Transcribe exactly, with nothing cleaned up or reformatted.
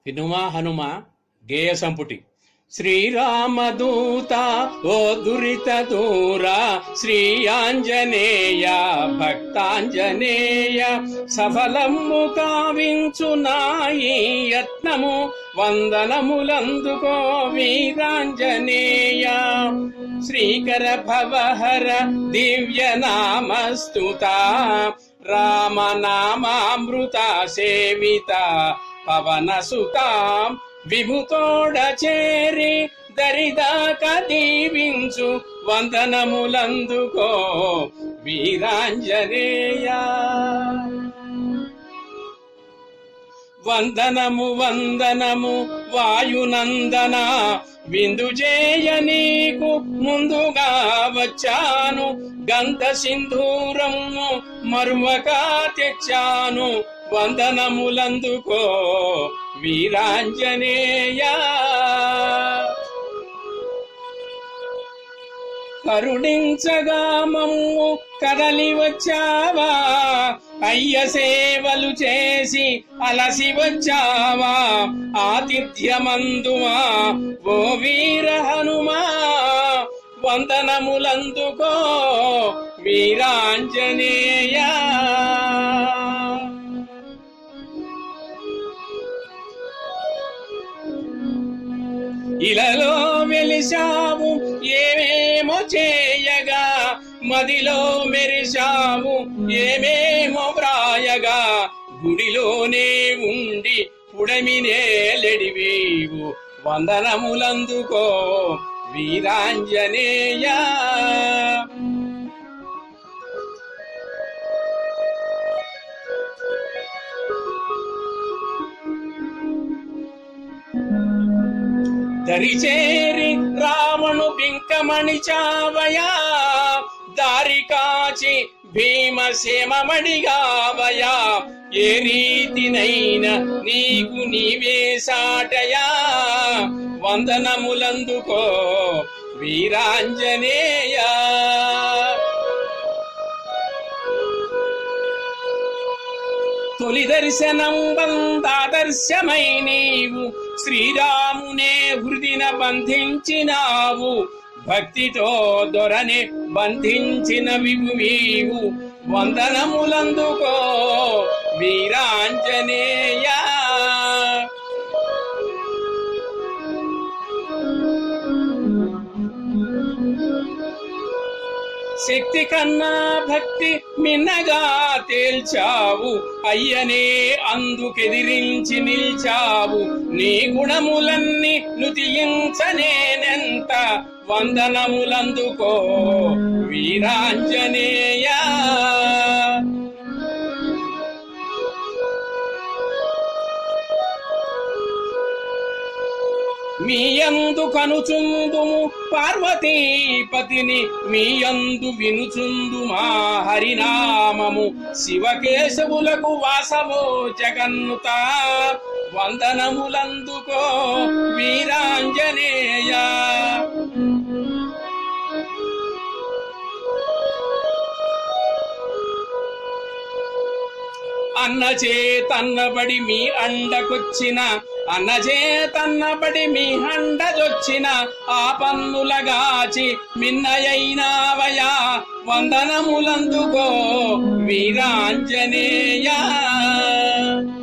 వినుమా హనుమ గేయ సంపుటి. శ్రీరామదూత ఓ దురిత దూర శ్రీ ఆంజనేయ భక్తాంజనేయ సఫలము కావించు నాయి యత్నము వందనములందుకో వీరాంజనేయ. శ్రీకర భవహర దివ్య నామస్తుత రామనామామృత సేవిత పవన సుతాం విభుతోడ చేరి దరిదాకా దీవించు వందనములందుకో వీరాంజనేయ. వందనము వందనము వాయునందన విందుజేయ నీకు ముందుగా వచ్చాను. గంధ సింధూరము మరువక తెచ్చాను వందనములందుకో వీరాంజనేయ. కరుణించగా మమ్ము కదలి వచ్చావా అయ్య సేవలు చేసి అలసి వచ్చావా ఆతిథ్యమందుమా ఓ వీర హనుమా వందనములందుకో వీరాంజనేయ. ఇలలో వెలిశావు ఏమేమో చేయగా మదిలో మెరిశావు ఏమేమో వ్రాయగా గుడిలోనే ఉండి పుడమినే లెడివీవు వందనములందుకో వీరాంజనేయ. దరిచేరి రావణు బింకమణి చావయా దారి కాచి భీమసేమడిగావయా ఏ రీతినైనా నీకు నీవే సాటయా వందనములందుకో వీరాంజనేయ. తొలి దర్శనం బందాదర్శమై నీవు శ్రీరామునే హృదిన బంధించినావు భక్తితో దొరనే బంధించిన విభువీవు వందనములందుకో వీరాంజనేయ. శక్తి కన్నా భక్తి మిన్నగా తేల్చావు అయ్యనే అందుకెదిరించి నిల్చావు నీ గుణములన్నీ నుతియించనేనెంత వందనములందుకో వీరాంజనేయ. మీయందు కనుచుందుము పార్వతీపతిని మీయందు వినుచుందు మా హరినామము శివకేశవులకు వాసవో జగన్నుత వందనములందుకో వీరాంజనేయ. అన్నచేతన్నబడి మీ అండకొచ్చిన అన్నచేతన్నబడి మీ అండదొచ్చిన ఆ పన్నులగాచి మిన్నయైనావయా వందనములందుకో వీరాంజనేయ.